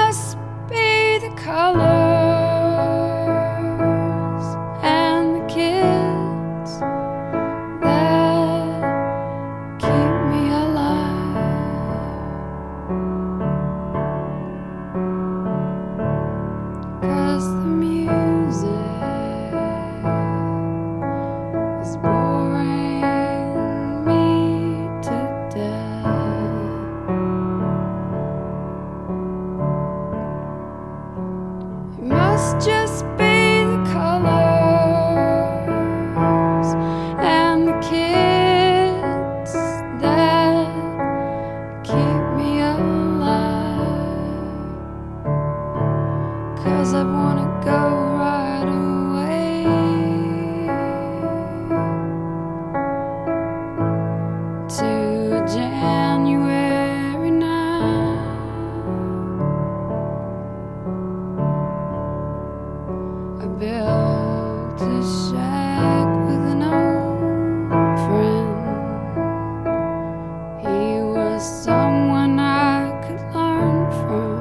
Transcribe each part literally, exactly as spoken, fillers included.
just be the colors and the kids that keep me alive. 'Cause the music is boring me to death. It must just be the colors and the kids that keep me alive. 'Cause I wanna go right away to a January night. I built a shack with an old friend. He was someone I could learn from,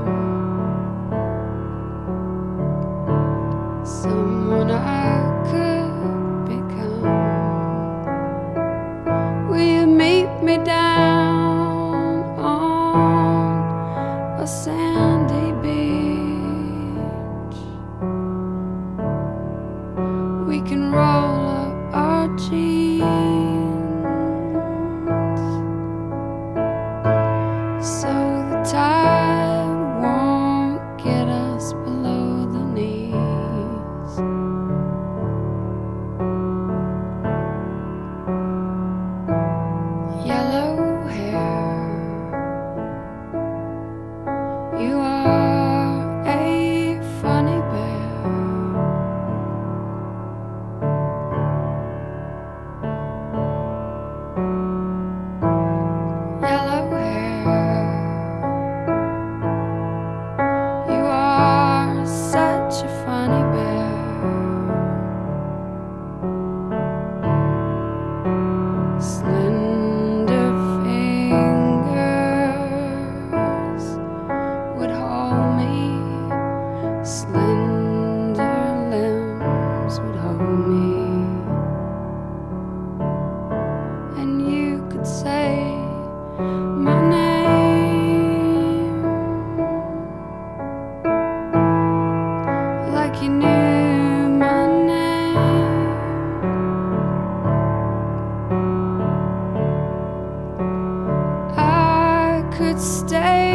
someone I could become. Will you meet me down on a sandy beach? We can roll up our jeans so the tide won't get us below the knees. Yellow hair, you are a funny bear. Yellow hair, you are such a funny bear. Slender fingers would hold me, slender limbs would hold me, and you could say my name like you knew my name. I could stay